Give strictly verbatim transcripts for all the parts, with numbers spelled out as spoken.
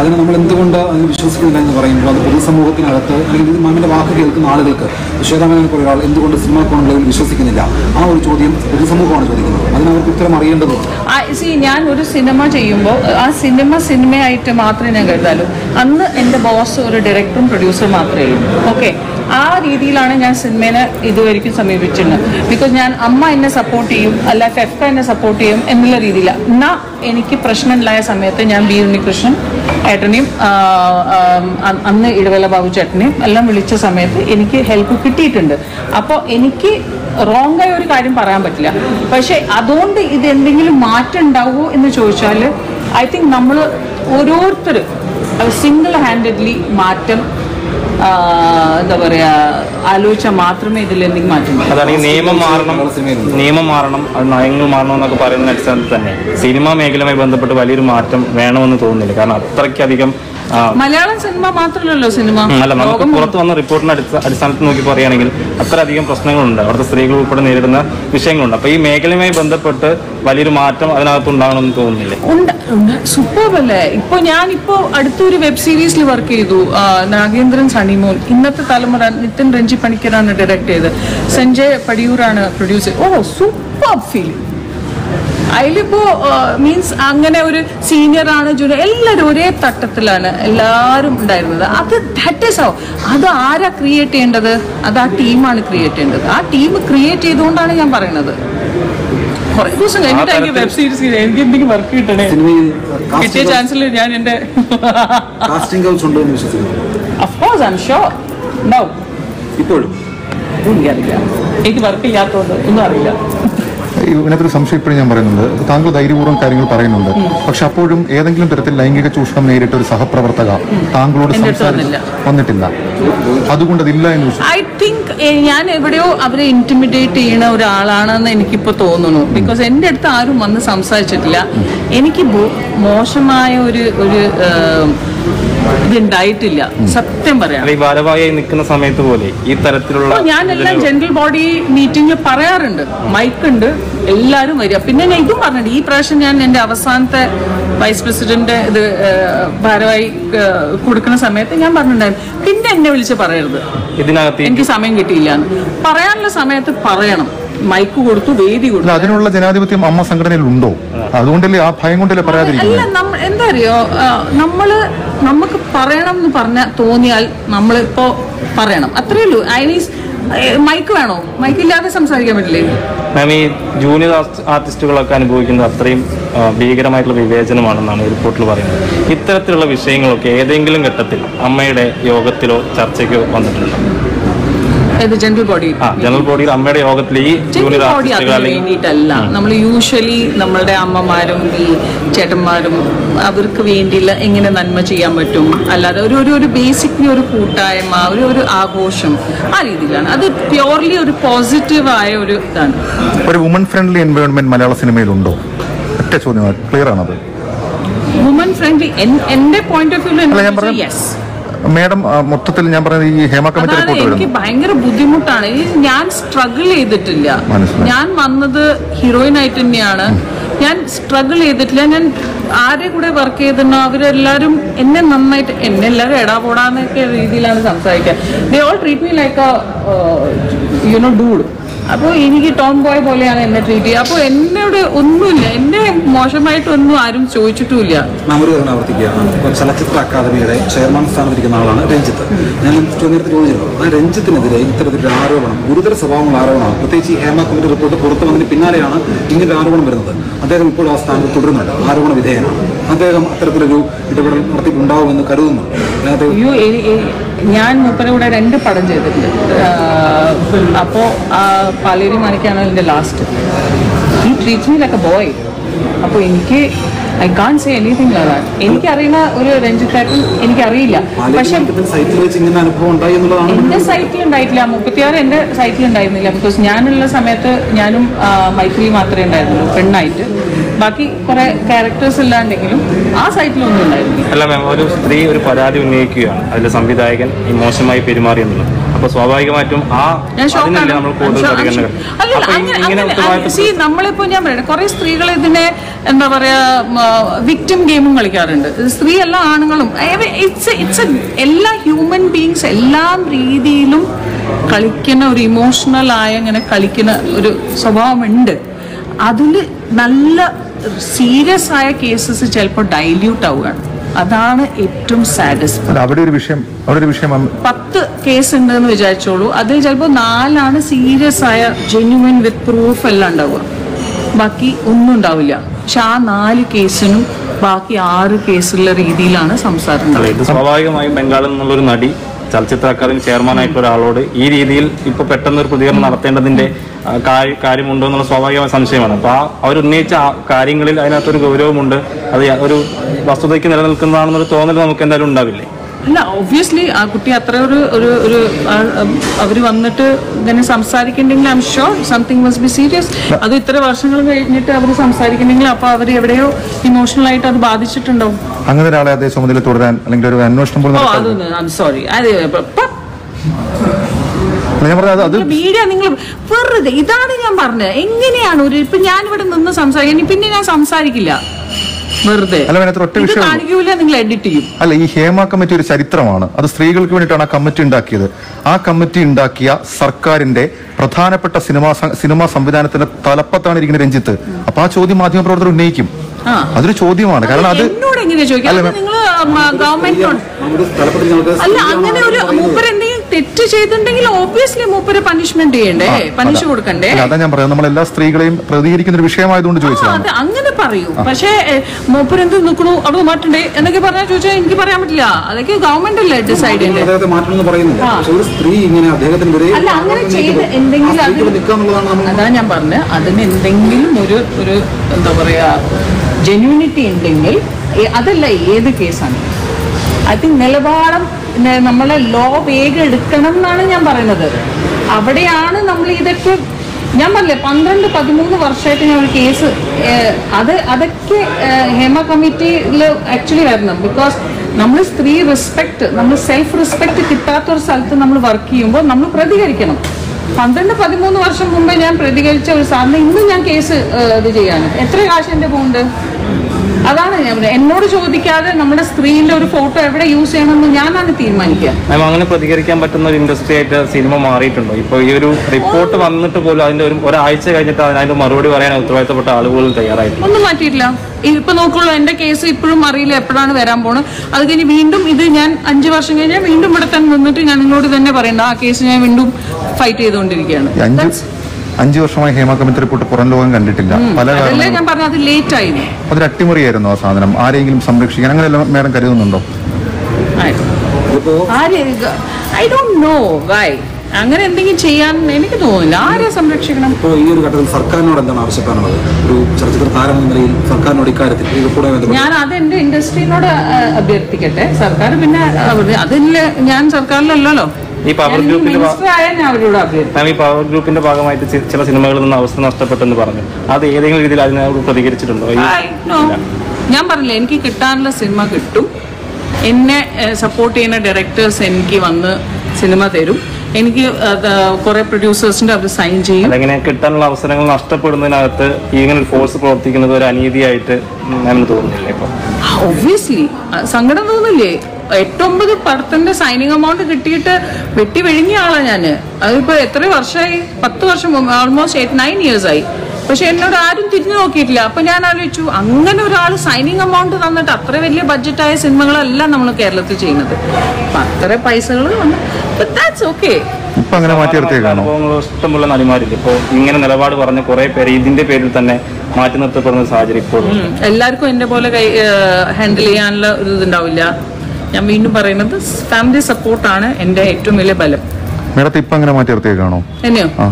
അതിന് നമ്മൾ എന്തുകൊണ്ട് അതിന് വിശ്വസിക്കുന്നില്ല എന്ന് പറയുമ്പോൾ അത് പൊതുസമൂഹത്തിനകത്ത് അല്ലെങ്കിൽ മാമിൻ്റെ വാക്ക് കേൾക്കുന്ന ആളുകൾക്ക് ശ്വേതാമേനോനെ പോലെ ഒരാൾ എന്തുകൊണ്ട് സിനിമാ കോൺക്ലേവിൽ വിശ്വസിക്കുന്നില്ല ആ ഒരു ചോദ്യം പൊതുസമൂഹമാണ് ചോദിക്കുന്നത്. അതിനവർക്ക് ഉത്തരം അറിയേണ്ടതുണ്ട്. സി ഞാൻ ഒരു സിനിമ ചെയ്യുമ്പോൾ ആ സിനിമ സിനിമയായിട്ട് മാത്രമേ ഞാൻ കരുതാലൂ. അന്ന് എൻ്റെ ബോസ് ഒരു ഡയറക്ടറും പ്രൊഡ്യൂസറും മാത്രമേ ഉള്ളൂ. ഓക്കെ, ആ രീതിയിലാണ് ഞാൻ സിനിമേനെ ഇതുവരെയ്ക്കും സമീപിച്ചിരുന്നത്. ബിക്കോസ് ഞാൻ അമ്മ എന്നെ സപ്പോർട്ട് ചെയ്യും, അല്ല ഫെഫ്ക എന്നെ സപ്പോർട്ട് ചെയ്യും എന്നുള്ള രീതിയിലാണ്. എന്നാൽ എനിക്ക് പ്രശ്നമുണ്ടായ സമയത്ത് ഞാൻ ബി ഉണ്ണികൃഷ്ണൻ ഏട്ടനെയും അന്ന് ഇടവേള ബാബു ചേട്ടനെയും എല്ലാം വിളിച്ച സമയത്ത് എനിക്ക് ഹെൽപ്പ് കിട്ടിയിട്ടുണ്ട്. അപ്പോൾ എനിക്ക് റോങ് ആയ ഒരു കാര്യം പറയാൻ പറ്റില്ല. പക്ഷേ അതുകൊണ്ട് ഇത് എന്തെങ്കിലും മാറ്റം ഉണ്ടാവുമോ എന്ന് ചോദിച്ചാൽ ഐ തിങ്ക് നമ്മൾ ഓരോരുത്തർ സിംഗിൾ ഹാൻഡഡ്ലി മാറ്റം എന്താ പറയാ ആലോചിച്ചാൽ മാത്രമേ ഇതിൽ എന്തെങ്കിലും മാറ്റം. അതാണ് ഈ നിയമം മാറണം, നിയമം മാറണം, അത് നയങ്ങൾ മാറണം എന്നൊക്കെ പറയുന്ന അടിസ്ഥാനത്തിൽ തന്നെ സിനിമാ മേഖലയുമായി ബന്ധപ്പെട്ട് വലിയൊരു മാറ്റം വേണമെന്ന് തോന്നുന്നില്ല. കാരണം അത്രയ്ക്കധികം മലയാളം സിനിമ മാത്രമല്ലല്ലോ സിനിമ, അല്ല നമുക്ക് പുറത്ത് വന്ന റിപ്പോർട്ടിന്റെ അടിസ്ഥാനത്തിൽ നോക്കി പറയുകയാണെങ്കിൽ അത്രയധികം പ്രശ്നങ്ങളുണ്ട്, അവിടുത്തെ സ്ത്രീകൾ ഉൾപ്പെടെ നേരിടുന്ന വിഷയങ്ങളുണ്ട്. അപ്പൊ ഈ മേഖലയുമായി ബന്ധപ്പെട്ട് വലിയൊരു മാറ്റം അതിനകത്ത് ഉണ്ടാകണമെന്ന് തോന്നുന്നില്ല. സൂപ്പർബല്ലേ. ഇപ്പൊ ഞാനിപ്പോ അടുത്തൊരു വെബ് സീരീസിൽ വർക്ക് ചെയ്തു, നാഗേന്ദ്രൻ സണിമോൻ. ഇന്നത്തെ തലമുറ നിതിൻ രഞ്ജി പണിക്കറാണ് ഡയറക്ട് ചെയ്തത്, സഞ്ജയ് പടിയൂരാണ് പ്രൊഡ്യൂസർ. Oh super feeling. അതിലിപ്പോ മീൻസ് അങ്ങനെ ഒരു സീനിയറാണ് ജൂനിയർ എല്ലാവരും ഒരേ തട്ടത്തിലാണ് എല്ലാവരും ഉണ്ടായിരുന്നത്. അത് ദാറ്റ് ഈസ് ഹൗ. അത് ആരാ ക്രിയേറ്റ് ചെയ്യേണ്ടത്? അത് ആ ടീമാണ് ക്രിയേറ്റ് ചെയ്യേണ്ടത്. ആ ടീം ക്രിയേറ്റ് ചെയ്തുകൊണ്ടാണ് ഞാൻ പറയുന്നത്. കുറെ ദിവസം കഴിഞ്ഞിട്ട് എനിക്ക് വെബ് സീരീസ് എനിക്ക് എന്തെങ്കിലും വർക്ക് കിട്ടണേ, കിട്ടിയ ചാൻസിൽ ഞാൻ എന്റെ അഫ്കോഴ്സ് ഐ എം ഷുവർ ഉണ്ടാവും. ഇപ്പോഴും എനിക്കറിയില്ല, എനിക്ക് വർക്ക് ഇല്ലാത്തതുകൊണ്ട് ഒന്നും അറിയില്ല. ഇതിനകത്തൊരു സംശയം ഇപ്പോഴും ഞാൻ പറയുന്നുണ്ട്, താങ്കൾ ധൈര്യപൂർവ്വം കാര്യങ്ങൾ പറയുന്നുണ്ട്, പക്ഷെ അപ്പോഴും ഏതെങ്കിലും തരത്തിൽ ലൈംഗിക ചൂഷണം നേരിട്ട ഒരു സഹപ്രവർത്തക താങ്കളോട് വന്നിട്ടില്ല, അതുകൊണ്ട് അതില്ല എന്ന് ഐ തിങ്ക് ഞാൻ എവിടെയോ അവരെ ഇന്റിമിഡേറ്റ് ചെയ്യുന്ന ഒരാളാണെന്ന് എനിക്കിപ്പോ തോന്നുന്നു. ബിക്കോസ് എന്റെ അടുത്ത് ആരും വന്ന് സംസാരിച്ചിട്ടില്ല. എനിക്ക് മോശമായ ഒരു ഒരു ഇതുണ്ടായിട്ടില്ല, സത്യം പറയാം. ഭാരവാഹിയായി നിൽക്കുന്ന സമയത്ത് പോലെ ഈ തരത്തിലുള്ള ഞാനെല്ലാം ജനറൽ ബോഡി മീറ്റിംഗ് പറയാറുണ്ട്, മൈക്കുണ്ട്, എല്ലാവരും വരിക. പിന്നെ ഞാൻ ഇതും പറഞ്ഞിട്ടുണ്ട്, ഈ പ്രാവശ്യം ഞാൻ എന്റെ അവസാനത്തെ വൈസ് പ്രസിഡന്റ് ഇത് ഭാരവാഹി കൊടുക്കുന്ന സമയത്ത് ഞാൻ പറഞ്ഞിട്ടുണ്ടായിരുന്നു, പിന്നെ എന്നെ വിളിച്ച് പറയരുത്, ഇതിനകത്ത് എനിക്ക് സമയം കിട്ടിയില്ല എന്ന് പറയാനുള്ള സമയത്ത് പറയണം. മൈക്ക് കൊടുത്തു, വേദി കൊടുത്തു. അതിനുള്ള ജനാധിപത്യം അമ്മ സംഘടനയിൽ ഉണ്ടോ? അതുകൊണ്ടല്ലേ ആ ഭയം കൊണ്ടല്ലേ പറയാതിരിക്കുന്നത്? അല്ല, എന്താ അറിയോ, നമ്മള് നമുക്ക് പറയണം എന്ന് പറഞ്ഞ തോന്നിയാൽ നമ്മളിപ്പോ പറയണം, അത്രേ ഉള്ളൂ. ഐ മീൻസ് മൈക്ക് വേണോ? മൈക്കില്ലാതെ സംസാരിക്കാൻ പറ്റില്ലേ? മാം, ഈ ജൂനിയർ ആർട്ടിസ്റ്റുകളൊക്കെ അനുഭവിക്കുന്നത് അത്രയും ഭീകരമായിട്ടുള്ള വിവേചനമാണെന്നാണ് റിപ്പോർട്ടിൽ പറയുന്നത്. ഇത്തരത്തിലുള്ള വിഷയങ്ങളൊക്കെ ഏതെങ്കിലും ഘട്ടത്തിൽ അമ്മയുടെ യോഗത്തിലോ ചർച്ചയ്ക്കോ വന്നിട്ടുണ്ടോ? ജനറൽ ബോഡി ജനറൽ ബോഡിയിൽ അമ്മയുടെ യോഗത്തിൽ ഈ ജൂനിയർ ആർട്ടിസ്റ്റുകൾ വേണ്ടിയിട്ടല്ല. നമ്മൾ യൂഷ്വലി നമ്മളുടെ അമ്മമാരും ഈ ചേട്ടന്മാരും അവർക്ക് വേണ്ടിയുള്ള എങ്ങനെ നന്മ ചെയ്യാൻ പറ്റും, അല്ലാതെ ഒരു ഒരു ഒരു ബേസിക്കലി ഒരു കൂട്ടായ്മ, ഒരു ഒരു ആഘോഷം, ആ രീതിയിലാണ്. അത് പ്യോർലി ഒരു പോസിറ്റീവായ ഒരു ഇതാണ്. ഒരു വുമൺ ഫ്രണ്ട്ലി എൻവയോൺമെന്റ് മലയാള സിനിമയിലുണ്ടോ? ഒറ്റ ചോദ്യം, ക്ലിയർ ആണത്? വുമൺ ഫ്രണ്ട്ലി എന്റെ point of view yes. Madam, മൊത്തത്തിൽ ഞാൻ പറയുന്നത് ഈ ഹേമ കമ്മിറ്റി റിപ്പോർട്ട് എനിക്ക് ഭയങ്കര ബുദ്ധിമുട്ടാണ്. ഞാൻ സ്ട്രഗിൾ ചെയ്തിട്ടില്ല. ഞാൻ വന്നത് ഹീറോയിൻ ആയിട്ട് തന്നെയാണ്. ഞാൻ സ്ട്രഗിൾ ചെയ്തിട്ടില്ല. ഞാൻ ആരെ കൂടെ വർക്ക് ചെയ്തിരുന്നോ അവരെല്ലാരും എന്നെ നന്നായിട്ട്, എന്നെ എല്ലാവരും എടാ പോടാന്നൊക്കെ രീതിയിലാണ് സംസാരിക്കുക. They all treat me like a you know dude. അപ്പോൾ എനിക്ക് ടോം ബോയ് പോലെയാണ് എന്നെ ട്രീറ്റ് ചെയ്യുക. അപ്പോൾ എന്നോട് ഒന്നുമില്ല, എന്നെ മോശമായിട്ടൊന്നും ആരും ചോദിച്ചിട്ടുമില്ല. നമ്മൾ ആവർത്തിക്കുകയാണ്, ചലച്ചിത്ര അക്കാദമിയുടെ ചെയർമാൻ സ്ഥാനത്തിരിക്കുന്ന ആളാണ് രഞ്ജിത്ത്. ഞാൻ നേരത്തെ ചോദിച്ചിരുന്നു, ആ രഞ്ജിത്തിനെതിരെ ഇത്തരത്തിലൊരു ആരോപണം, ഗുരുതര സ്വഭാവമുള്ള ആരോപണമാണ്. പ്രത്യേകിച്ച് ഈ ഹേമ കമ്മിറ്റി റിപ്പോർട്ട് പുറത്തു വന്നതിന് പിന്നാലെയാണ് ഇങ്ങനൊരു ആരോപണം വരുന്നത്. അദ്ദേഹം ഇപ്പോൾ ആ സ്ഥാനത്ത് തുടരുന്നുണ്ട്, ആരോപണ വിധേയനാണ്. അദ്ദേഹം അത്തരത്തിലൊരു ഇടപെടൽ നടത്തിയിട്ടുണ്ടാവുമെന്ന് കരുതുന്നു. ഞാൻ മൂപ്പരെ കൂടെ രണ്ട് പടം ചെയ്തിട്ടുണ്ട്. അപ്പോൾ പാലേരി മാണിക്കാണ് എൻ്റെ ലാസ്റ്റ്. ഈ treat me like a boy. അപ്പോൾ എനിക്ക് I can't say anything like that. എനിക്കറിയുന്ന ഒരു രഞ്ജിത്തേട്ടൻ എനിക്കറിയില്ല. പക്ഷെ എൻ്റെ സൈറ്റിൽ ഉണ്ടായിട്ടില്ല, മുപ്പത്തിയാറ് എൻ്റെ സൈറ്റിൽ ഉണ്ടായിരുന്നില്ല. ബിക്കോസ് ഞാനുള്ള സമയത്ത് ഞാനും മൈത്രി മാത്രമേ ഉണ്ടായിരുന്നുള്ളൂ പെണ്ണായിട്ട്. ബാക്കി കുറെ ക്യാരക്ടേഴ്സ് ഇല്ലാണ്ടെങ്കിലും ആ സൈറ്റിലൊന്നും ഉണ്ടായിരുന്നില്ല. അല്ല മാം, ഒരു സ്ത്രീ ഒരു പരാതി ഉന്നയിക്കുകയാണ്, അതിലെ സംവിധായകൻ ഈ മോശമായി പെരുമാറിയെന്നുള്ളത്. അപ്പൊ സ്വാഭാവികമായിട്ടും ആ അതിനല്ലേ നമ്മൾ കൂടുതൽ പരിഗണന. നമ്മളിപ്പോ ഞാൻ പറയട്ടെ, കുറെ സ്ത്രീകൾ ഇതിനെ എന്താ പറയാ വിക്ടിം ഗെയിമും കളിക്കാറുണ്ട്. സ്ത്രീ എല്ലാ ആണുങ്ങളും ഇറ്റ്സ് ഇറ്റ്സ് എല്ലാ ഹ്യൂമൻ ബീങ്സ് എല്ലാ രീതിയിലും കളിക്കുന്ന ഒരു ഇമോഷണൽ ആയ ഇങ്ങനെ കളിക്കുന്ന ഒരു സ്വഭാവമുണ്ട്. അതിൽ നല്ല സീരിയസ് ആയ കേസസ് ചിലപ്പോൾ ഡൈല്യൂട്ട് ആവുകയാണ്. അതാണ് ഏറ്റവും സാഡസ്റ്റ്. അവിടെ ഒരു വിഷയം അവിടെ ഒരു വിഷയം പത്ത് കേസ് ഉണ്ടെന്ന് വിചാരിച്ചോളൂ, അതിൽ ചിലപ്പോൾ നാലാണ് സീരിയസ് ആയ ജെന്യുവൻ വിത്ത് പ്രൂഫ് എല്ലാം ഉണ്ടാവുക, ബാക്കി ഒന്നും ഉണ്ടാവില്ല. പക്ഷെ ആ നാല് കേസിനും ബാക്കി ആറ് കേസുള്ള രീതിയിലാണ് സംസാരം. ഇത് സ്വാഭാവികമായും ബംഗാളിൽ നിന്നുള്ളൊരു നടി ചലച്ചിത്ര അക്കാദമി ചെയർമാൻ ആയിട്ടുള്ള ഒരാളോട് ഈ രീതിയിൽ ഇപ്പൊ പെട്ടെന്ന് ഒരു പ്രതികരണം നടത്തേണ്ടതിന്റെ കാര്യമുണ്ടോ എന്നുള്ള സ്വാഭാവികമായ സംശയമാണ്. അപ്പൊ ആ അവരുന്നയിച്ച കാര്യങ്ങളിൽ അതിനകത്തൊരു ഗൗരവമുണ്ട്, അത് ഒരു വസ്തുതയ്ക്ക് നിലനിൽക്കുന്നതാണെന്നൊരു തോന്നൽ നമുക്ക് എന്തായാലും ഉണ്ടാവില്ലേ? അല്ല, ഒബ്വിയസ്ലി ആ കുട്ടി അത്ര ഒരു ഒരു ഒരു അവർ വന്നിട്ട് ഇങ്ങനെ സംസാരിക്കുന്നുണ്ടെങ്കിൽ I'm sure something must be serious. അത് ഇത്ര വർഷങ്ങൾ കഴിഞ്ഞിട്ട് അവർ സംസാരിക്കുന്നുണ്ടെങ്കിൽ അപ്പൊ അവർ എവിടെയോ ഇമോഷണൽ ആയിട്ട് അത് ബാധിച്ചിട്ടുണ്ടാവും. അങ്ങനെ ഒരാളെ അതേ ചുമതല തുടരാൻ അല്ലെങ്കിൽ ഒരു അന്വേഷണം സോറി മീഡിയ നിങ്ങൾ വെറുതെ ഇതാണ് ഞാൻ പറഞ്ഞത്. എങ്ങനെയാണ് ഒരു ഇപ്പൊ ഞാനിവിടെ നിന്ന് സംസാരിക്കാൻ പിന്നെ ഞാൻ സംസാരിക്കില്ല വെറുതെ കാണിക്കൂല, നിങ്ങൾ എഡിറ്റ് ചെയ്യും. അല്ല, ഈ ഹേമ കമ്മിറ്റി ഒരു ചരിത്രമാണ്. അത് സ്ത്രീകൾക്ക് വേണ്ടിയിട്ടാണ് ആ കമ്മിറ്റി ഉണ്ടാക്കിയത്. ആ കമ്മിറ്റി ഉണ്ടാക്കിയ സർക്കാരിന്റെ പ്രധാനപ്പെട്ട സിനിമാ സിനിമാ സംവിധാനത്തിന്റെ തലപ്പത്താണ് ഇരിക്കുന്ന രഞ്ജിത്ത്. അപ്പൊ ആ ചോദ്യം മാധ്യമപ്രവർത്തകർ ഉന്നയിക്കും. അതൊരു ചോദ്യമാണ്. കാരണം അത് എന്നോട് എങ്ങനെയാ ചോദിക്കാം, നിങ്ങൾ ഗവൺമെന്റിനോട് അല്ല. അങ്ങനെ ഒരു മൂപ്പര് എന്തെങ്കിലും തെറ്റ് ചെയ്തിട്ടുണ്ടെങ്കിൽ ഓബ്വിയസ്ലി മൂപ്പര് പണിഷ്മെന്റ് ചെയ്യണ്ടേ, പണിഷ് കൊടുക്കണ്ടേ? അതാ ഞാൻ പറയാം, നമ്മൾ എല്ലാ സ്ത്രീകളെയും പ്രതികരിക്കുന്ന ഒരു വിഷയമായതുകൊണ്ട് ചോദിച്ചത്. അങ്ങനെ പറയൂ. പക്ഷേ മൂപ്പര് എന്ത് നിൽക്കണു അവിടെ മാറ്റണ്ടേ എന്നൊക്കെ പറഞ്ഞാൽ ചോദിച്ചാൽ എനിക്ക് പറയാൻ പറ്റില്ല. അതൊക്കെ ഗവൺമെന്റ് അല്ലേ ഡിസൈഡ് ചെയ്യണ്ടേ. അല്ല, അങ്ങനെ ചെയ്ത് എന്തെങ്കിലും അതാ ഞാൻ പറഞ്ഞത്, അതിന് എന്തെങ്കിലും ഒരു ഒരു എന്താ പറയാ ജെന്യൂനിറ്റി ഉണ്ടെങ്കിൽ അതല്ല ഏത് കേസാണ്. ഐ തിങ്ക് നിലപാടും നമ്മളെ ലോ വേഗം എടുക്കണം എന്നാണ് ഞാൻ പറയുന്നത്. അവിടെയാണ് നമ്മൾ ഇതൊക്കെ ഞാൻ പറഞ്ഞില്ലേ പന്ത്രണ്ട് പതിമൂന്ന് വർഷമായിട്ട് ഞാൻ ഒരു കേസ് അത് അതൊക്കെ ഹേമ കമ്മിറ്റിയിൽ ആക്ച്വലി വരണം. ബിക്കോസ് നമ്മൾ സ്ത്രീ റെസ്പെക്ട് നമ്മൾ സെൽഫ് റെസ്പെക്ട് കിട്ടാത്തൊരു സ്ഥലത്ത് നമ്മൾ വർക്ക് ചെയ്യുമ്പോൾ നമ്മൾ പ്രതികരിക്കണം. പന്ത്രണ്ട് പതിമൂന്ന് വർഷം മുമ്പേ ഞാൻ പ്രതികരിച്ച ഒരു സാറിന് ഇന്നും ഞാൻ കേസ് ഇത് ചെയ്യാണ്. എത്ര കാശ് എൻ്റെ പോകുന്നുണ്ട്? അതാണ് ഞാൻ എന്നോട് ചോദിക്കാതെ നമ്മുടെ സ്ത്രീന്റെ ഒരു ഫോട്ടോ എവിടെ യൂസ് ചെയ്യണമെന്ന് ഞാനാണ് തീരുമാനിക്കുക. അങ്ങനെ പ്രതികരിക്കാൻ പറ്റുന്ന ഒരു ഇൻഡസ്ട്രി ആയിട്ട് സിനിമ മാറിയിട്ടുണ്ടോ? ഇപ്പൊ ഈ ഒരു റിപ്പോർട്ട് വന്നിട്ട് പോലും അതിന്റെ ഒരു ഒരാഴ്ച കഴിഞ്ഞിട്ട് അതിന്റെ മറുപടി പറയാൻ ഉത്തരവാദിത്തപ്പെട്ട ആളുകൾ തയ്യാറായിട്ടില്ല. ഒന്നും മാറ്റിയിട്ടില്ല. ഇപ്പൊ നോക്കുള്ളൂ, എന്റെ കേസ് ഇപ്പോഴും അറിയില്ല എപ്പോഴാണ് വരാൻ പോണത്. അത് കഴിഞ്ഞ് വീണ്ടും ഇത് ഞാൻ അഞ്ചു വർഷം കഴിഞ്ഞാൽ വീണ്ടും ഇവിടെ തന്നെ നിന്നിട്ട് ഞാൻ നിങ്ങളോട് തന്നെ പറയണ്ട ആ കേസ് ഞാൻ വീണ്ടും ഫൈറ്റ് ചെയ്തുകൊണ്ടിരിക്കുകയാണ്. അഞ്ചു വർഷമായി ഹേമ കമ്മിറ്റി റിപ്പോർട്ട് പുറം ലോകം കണ്ടിട്ടില്ല. പല ഞാൻ പറഞ്ഞത് അത് ലേറ്റ് ആയി. അതൊരു അട്ടിമറിയായിരുന്നു ആ സാധനം. ആരെങ്കിലും സംരക്ഷിക്കാൻ അങ്ങനെ മേഡം കരുതുന്നുണ്ടോ? ഐ ഡോണ്ട് നോ വൈ അങ്ങനെ എന്തെങ്കിലും ചെയ്യാൻ എനിക്ക് തോന്നുന്നില്ല. ആരെ സംരക്ഷിക്കണം? ഇപ്പോൾ ഈ ഒരു ഘട്ടത്തിൽ സർക്കാരിനോട് എന്താണ് ആവശ്യപ്പെടാനുള്ളത്? ഒരു ചലച്ചിത്ര താരം എന്ന നിലയിൽ സർക്കാരിനോട് ഇക്കാര്യത്തിൽ ഞാൻ അത് എന്റെ ഇൻഡസ്ട്രിയോട് അഭ്യർത്ഥിക്കട്ടെ. സർക്കാർ പിന്നെ അതിൽ ഞാൻ സർക്കാരിലല്ലോ. ഈ പവർ ഗ്രൂപ്പിന്റെ ഈ പവർ ഗ്രൂപ്പിന്റെ ഭാഗമായിട്ട് ചില സിനിമകളിൽ നിന്ന് അവസ്ഥ നഷ്ടപ്പെട്ടെന്ന് പറഞ്ഞു. അത് ഏതെങ്കിലും രീതിയിൽ അതിനോട് പ്രതികരിച്ചിട്ടുണ്ടോ? ഞാൻ പറഞ്ഞില്ല, എനിക്ക് കിട്ടാനുള്ള സിനിമ കിട്ടും. എന്നെ സപ്പോർട്ട് ചെയ്യുന്ന ഡയറക്ടേഴ്സ് എനിക്ക് വന്ന് സിനിമ തരും. എനിക്ക് കുറെ പ്രൊഡ്യൂസേഴ്സിന്റെ അവർ സൈൻ ചെയ്യും. അതെങ്ങനെ കിട്ടാനുള്ള അവസരങ്ങൾ നഷ്ടപ്പെടുന്നതിനകത്ത് ഇങ്ങനെ ഒരു ഫോഴ്സ് പ്രവർത്തിക്കുന്നത് ഒരു അനീതിയായിട്ട് അങ്ങനെ തോന്നുന്നില്ലേ? ഇപ്പൊ ഒബ്വിയസ്ലി സങ്കടം തോന്നില്ലേ? എട്ടൊമ്പത് പടത്തിന്റെ സൈനിങ് എമൗണ്ട് കിട്ടിയിട്ട് വെട്ടി വിഴുങ്ങിയ ആളാണ് ഞാൻ. അതിപ്പോ എത്ര വർഷമായി? പത്ത് വർഷം ഓൾമോസ്റ്റ് എയ്റ്റ് നയൻ ഇയേഴ്സ് ആയി. പക്ഷെ എന്നോട് ആരും തിരിഞ്ഞു നോക്കിയിട്ടില്ല. അപ്പൊ ഞാൻ ആലോചിച്ചു, അങ്ങനെ ഒരാൾ സൈനിങ് എമൗണ്ട് തന്നിട്ട് അത്ര വലിയ ബഡ്ജറ്റായ സിനിമകളെല്ലാം നമ്മൾ കേരളത്തിൽ ചെയ്യുന്നത്. അപ്പൊ അത്ര പൈസകൾ ഇഷ്ടമുള്ള നടിമാരില്ല. ഇപ്പൊ ഇങ്ങനെ നിലപാട് പറഞ്ഞ കുറെ പേര് ഇതിന്റെ പേരിൽ തന്നെ മാറ്റി നിർത്തപ്പെടുന്ന സാഹചര്യം ഇപ്പോൾ. എല്ലാവർക്കും എന്റെ പോലെ കൈ ഹാൻഡിൽ ചെയ്യാനുള്ള ഒരു ഇതുണ്ടാവില്ല. ഞാൻ വീണ്ടും പറയുന്നത് ഫാമിലി സപ്പോർട്ടാണ് എന്റെ ഏറ്റവും വലിയ ബലം. മേഡത്തെ ഇപ്പൊ അങ്ങനെ മാറ്റി നിർത്തിയേക്കാണോ? എന്നെയോ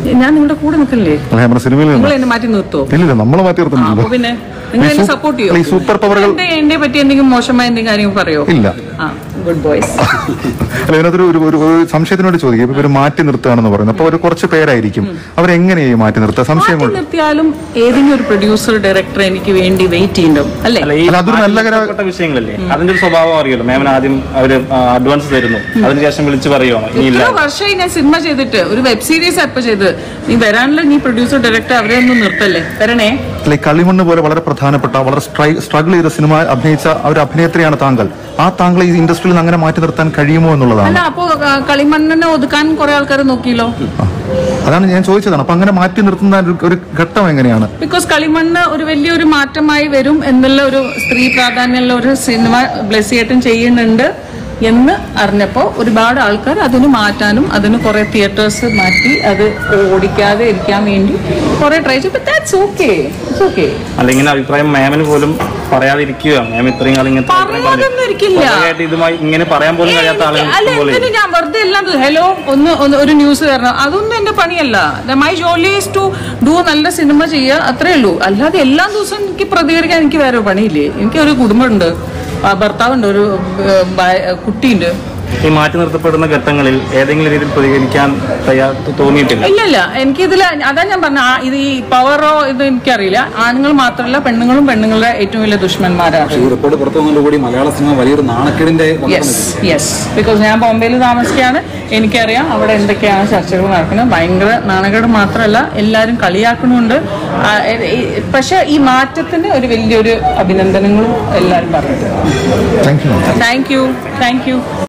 ഞാൻ നിങ്ങളുടെ കൂടെ നിൽക്കല്ലേ? സിനിമയിൽ നിങ്ങൾ എന്നെ മാറ്റി നിർത്തോ? ഇല്ല, നമ്മളെ മാറ്റി അപ്പൊ നിർത്തുന്നില്ല. പിന്നെ നിങ്ങൾ എന്നെ സപ്പോർട്ട് ചെയ്യോ? ഈ സൂപ്പർ പവറുകൾ എന്നെ പറ്റി എന്തെങ്കിലും മോശമായ എന്തെങ്കിലും കാര്യം പറയോ? ഇല്ല. ആ, ഗുഡ് ബോയ്സ്. അല്ല, ഇതിനകത്തൊരു ഒരു ഒരു സംശയത്തിനോട് ചോദിക്കും. ഇപ്പൊ ഒരു മാറ്റി നിർത്തുകയാണെന്ന് പറയുന്നത്, അപ്പൊ ഒരു കുറച്ച് പേരായിരിക്കും, അവരെങ്ങനെയായി മാറ്റി നിർത്തുക? സംശയം കൊണ്ട് നിർത്തിയാലും ഏതെങ്കിലും ഒരു പ്രൊഡ്യൂസർ ഡയറക്ടർ എനിക്ക് വേണ്ടി വെയിറ്റ് ചെയ്യണ്ടോ അല്ലേ? അതൊരു നല്ല വിഷയങ്ങളല്ലേ, അതിന്റെ ഒരു സ്വഭാവം അറിയുമല്ലോ. മാമിന് ആദ്യം അവര് അഡ്വാൻസ് തരുന്നു, അതിനുശേഷം വിളിച്ച് പറയുവാണ് ഇത്ര വർഷമായി ഞാൻ സിനിമ ചെയ്തിട്ട് ഒരു വെബ് സീരീസ് അപ്പൊ ചെയ്ത് നീ വരാനുള്ള നീ പ്രൊഡ്യൂസർ ഡയറക്ടർ അവരെ ഒന്നും നിർത്തല്ലേ, വരണേ. അല്ലെ, കളിമണ്ണ് പോലെ വളരെ പ്രധാനപ്പെട്ട വളരെ സ്ട്രഗിൾ ചെയ്ത സിനിമ അഭിനയിച്ച ഒരു അഭിനേത്രിയാണ് താങ്കൾ. ആ താങ്കൾ ഈ ഇൻഡസ്ട്രിയിൽ നിന്ന് അങ്ങനെ മാറ്റി നിർത്താൻ കഴിയുമോ എന്നുള്ളതാണ്. അല്ല, അപ്പൊ കളിമണ്ണിനെ ഒതുക്കാൻ കുറെ ആൾക്കാർ നോക്കിയല്ലോ. അതാണ് ഞാൻ ചോദിച്ചതാണ്. അപ്പൊ അങ്ങനെ മാറ്റി നിർത്തുന്ന ഒരു ഘട്ടം എങ്ങനെയാണ്? ബിക്കോസ് കളിമണ്ണ് ഒരു വലിയൊരു മാറ്റമായി വരും എന്നുള്ള ഒരു സ്ത്രീ പ്രാധാന്യമുള്ള ഒരു സിനിമ ബ്ലെസ്സിയേട്ടൻ ചെയ്യുന്നുണ്ട് എന്ന് അറിഞ്ഞപ്പോ ഒരുപാട് ആൾക്കാർ അതിന് മാറ്റാനും അതിന് കുറെ തിയേറ്റേഴ്സ് മാറ്റി അത് ഓടിക്കാതെ ഇരിക്കാൻ വേണ്ടി കുറെ ട്രൈ ചെയ്തു. That's okay, it's okay. അല്ലെങ്കിൽ അഭിപ്രായം മാമിന് പോലും പറയാതിരിക്കുക. മാം ഇത്രയും കാലം ഇതുമായി ഇങ്ങനെ പറയാൻ പോലും കഴിയാത്ത ആളുകൾ ഞാൻ വെറുതെ എല്ലാം ഹലോ ഒന്ന് ഒരു ന്യൂസ് തരണം, അതൊന്നും എന്റെ പണിയല്ല. മൈ ജോലി ഈസ് ടു ഡു നല്ല സിനിമ ചെയ്യുക, അത്രേ ഉള്ളൂ. അല്ലാതെ എല്ലാ ദിവസവും എനിക്ക് പ്രതികരിക്കാൻ എനിക്ക് വേറെ പണിയില്ലേ. എനിക്ക് ഒരു കുടുംബമുണ്ട്, ഭർത്താവുണ്ട്, ഒരു കുട്ടിയുണ്ട്. ഈ മാറ്റി നിർത്തപ്പെടുന്ന ഘട്ടങ്ങളിൽ ഏതെങ്കിലും രീതിയിൽ പ്രതികരിക്കാൻ തയ്യാർ തോന്നിയിട്ടില്ല? ഇല്ലല്ല, എനിക്കിതിൽ അതാ ഞാൻ പറഞ്ഞ ഇത് ഈ പവറോ ഇത് എനിക്കറിയില്ല. ആണുങ്ങൾ മാത്രമല്ല പെണ്ണുങ്ങളും പെണ്ണുങ്ങളുടെ ഏറ്റവും വലിയ ദുഷ്മന്മാരാണ്. ഈ റിപ്പോർട്ട് പുറത്തു വന്നതോടുകൂടി മലയാള സിനിമ വലിയൊരു നാണക്കേടിന്റെ യെസ് യെസ് ബിക്കോസ് ഞാൻ ബോംബെയിൽ താമസിക്കുകയാണ്, എനിക്കറിയാം അവിടെ എന്തൊക്കെയാണ് ചർച്ചകൾ നടക്കുന്നത്. ഭയങ്കര നാണക്കേട് മാത്രമല്ല എല്ലാവരും കളിയാക്കണമുണ്ട്. പക്ഷെ ഈ മാറ്റത്തിന് ഒരു വലിയൊരു അഭിനന്ദനങ്ങളും എല്ലാവരും പറഞ്ഞിട്ടുണ്ട്. Thank you thank U.